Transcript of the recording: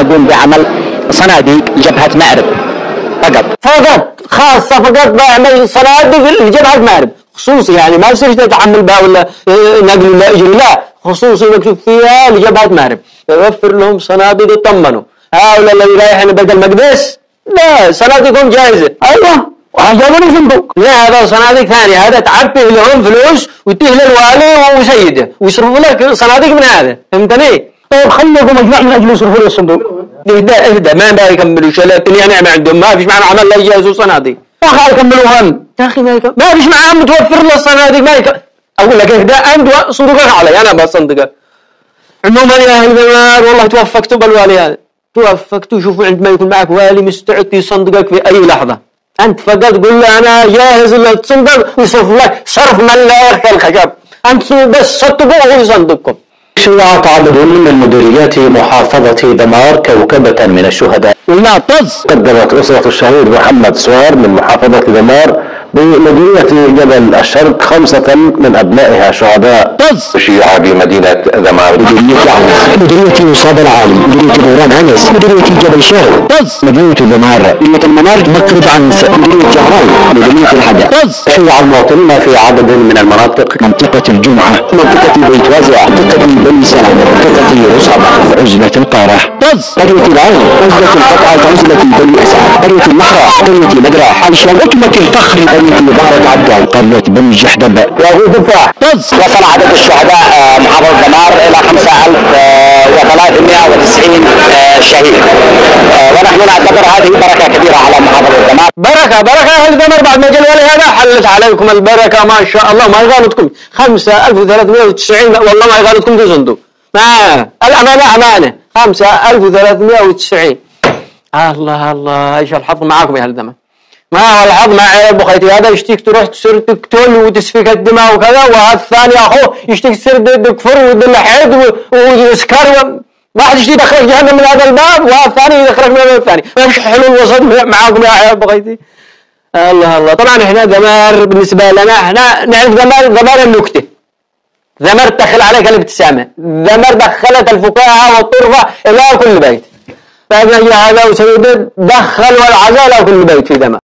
تقوم بعمل صناديق جبهة مأرب فقط خاصة فقط بعمل صناديق لجبهة مأرب خصوصي، يعني ما يصير تتحمل بها ولا نقل ولا اجري، لا خصوصي مكتوب فيها لجبهة مأرب. يوفر لهم صناديق يطمنوا هؤلاء اللي رايحين بيت المقدس لا صناديقهم جاهزة. ايوه وعجبني صندوق، لا هذا صناديق ثانية، هذا تعبي لهم فلوس وتيه للوالي وسيده ويصرفوا لك صناديق من هذا، فهمتني؟ طيب خليكم مجموعة من اجل يصرفوا لي الصندوق. اهدى ما بقى يكملوا لكن يعني ما عندهم ما فيش معنا عمل لا يجهزوا صناديق. يا اخي يكملوا هم يا اخي ما فيش معاهم متوفر له الصناديق ما اقول لك اهدى انت صندوقك علي انا بصندقك. عموما يا اهل الدمار والله توفقتوا بالوالي هذا، توفقتوا. شوفوا عندما يكون معك والي مستعد يصندقك في اي لحظة، انت فقط قل له انا جاهز للصندوق ويصرف لك صرف من لا يرخي الخشب، انت بس صدقوا وهو يصندقكم. شيعت عدد من مديريات محافظة دمار كوكبة من الشهداء. والمعطز قدمت أسرة الشهيد محمد سوار من محافظة دمار بمديرية جبل الشرق 5 من أبنائها شهداء شيعة بمدينة دمار. مديرية مصاب العالي، مديرية دوران أنس، مديرية جبل شرق، مديرية دمار، مديرية المنار، مقرب عنس، مديرية جهران، مديرية الحدث. شيع المواطنين في عدد من المناطق، منطقة الجمعة، منطقة بيت وازع، منطقة بني سلام، منطقة رصعبة، عزلة القارح، قرية العين، عزلة القطعة، عزلة بني أسعد، قرية المحرة، قرية مدرح، حلشة، وكمة الفخر، قرية مبارك عبدال، قرية بني جحدب، وهو دفاع. وصل عدد الشهداء محافظة دمار إلى 5390 شهيد، ونحن نعتبر هذه بركة كبيرة على محافظة دمار. بركة أهل دمار بعد ما جاء الولي هذا حلت عليكم البركة ما شاء الله، ما يغالطكم 5390 والله ما يغالطكم في صندوق. الأمانة أمانة 5390. الله ايش الحظ معاكم يا اهل دمار. ما هو الحظ مع عيال بخيتي، هذا يشتيك تروح تصير تقتل وتسفك الدماء وكذا، وهذا الثاني اخوه يشتيك تصير تكفر وتلحد وتسكر، واحد يشتي يدخلك جهنم من هذا الباب وهذا الثاني يدخلك من هذا الثاني، ما فيش حلول وسط معاكم يا عيال بخيتي. الله طبعا احنا دمار بالنسبه لنا احنا نعرف دمار النكته، دمار دخل عليك الابتسامه، دمار دخلت الفكاهه والطرفه الى كل بيت، فهذا وسيد دخل والعزاء الى كل بيت في دمار.